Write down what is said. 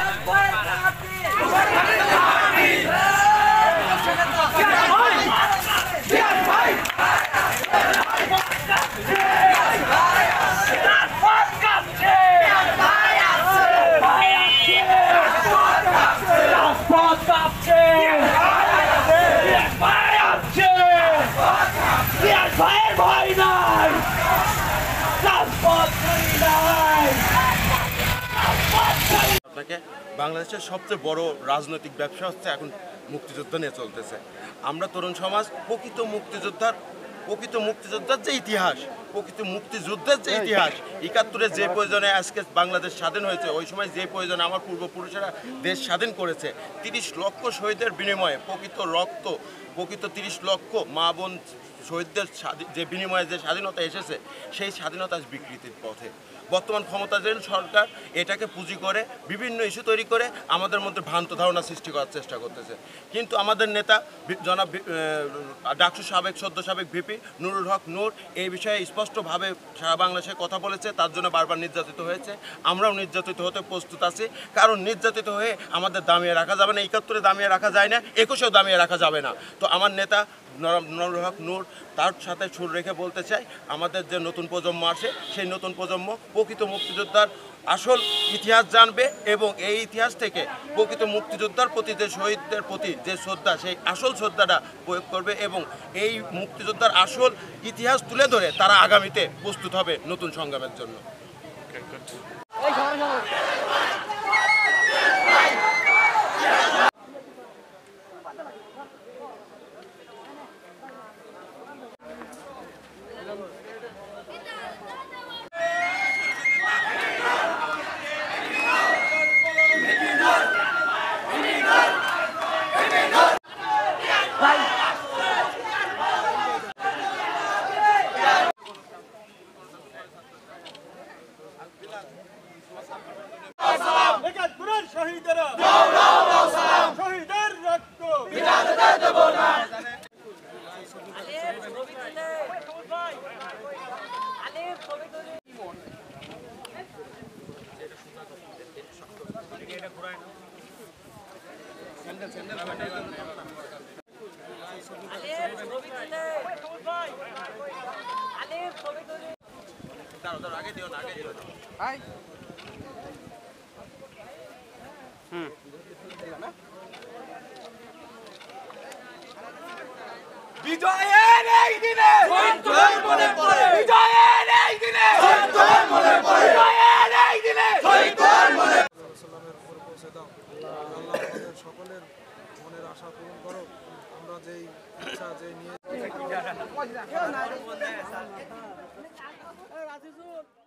বাংলাদেশের সবচেয়ে বড় রাজনৈতিক ব্যবসা হচ্ছে এখন মুক্তিযুদ্ধ নিয়ে চলতেছে। আমরা তরুণ সমাজ প্রকৃত মুক্তিযোদ্ধার যে ইতিহাস, প্রকৃত মুক্তিযুদ্ধের যে ইতিহাস, ৭১-এ যে প্রয়োজনে আজকে বাংলাদেশ স্বাধীন হয়েছে, ওই সময় যে প্রয়োজনে আমার পূর্বপুরুষেরা দেশ স্বাধীন করেছে, ৩০ লক্ষ শহীদের বিনিময়ে প্রকৃত ৩০ লক্ষ মা বোন শহীদদের যে বিনিময়ে যে স্বাধীনতা এসেছে, সেই স্বাধীনতা বিকৃতির পথে বর্তমান ক্ষমতাধীন সরকার এটাকে পুঁজি করে বিভিন্ন ইস্যু তৈরি করে আমাদের মধ্যে ভ্রান্ত ধারণা সৃষ্টি করার চেষ্টা করতেছে। কিন্তু আমাদের নেতা জনাব ডাকসু সদ্য সাবেক ভিপি নুরুল হক নূর এই বিষয়ে স্পষ্টভাবে সারা বাংলাদেশে কথা বলেছে, তার জন্য বারবার নির্যাতিত হয়েছে। আমরাও নির্যাতিত হতে প্রস্তুত আছি, কারণ নির্যাতিত হয়ে আমাদের দামিয়ে রাখা যাবে না। ৭১-এ দামিয়ে রাখা যায় না, ২১-এও দামিয়ে রাখা যাবে না। তো আমার নেতা নুরুল হক নূর তার সাথে সুর রেখে বলতে চাই, আমাদের যে নতুন প্রজন্ম আসে, সেই নতুন প্রজন্ম প্রকৃত মুক্তিযোদ্ধার আসল ইতিহাস জানবে এবং এই ইতিহাস থেকে প্রকৃত মুক্তিযোদ্ধার প্রতি যে শহীদদের প্রতি যে শ্রদ্ধা, সেই আসল শ্রদ্ধাটা প্রয়োগ করবে এবং এই মুক্তিযোদ্ধার আসল ইতিহাস তুলে ধরে তারা আগামীতে প্রস্তুত হবে নতুন সংগ্রামের জন্য। বিজয়ের এই দিনে শহীদদের মনে পড়ে, বিজয়ের এই দিনে শহীদদের মনে পড়ে, বিজয়ের এই দিনে শহীদদের মনে সাল্লামের উপর পৌঁছে দাও। আল্লাহ আমাদের সকলের মনের আশা পূরণ করো। আমরা যেই ইচ্ছা যে নিয়ে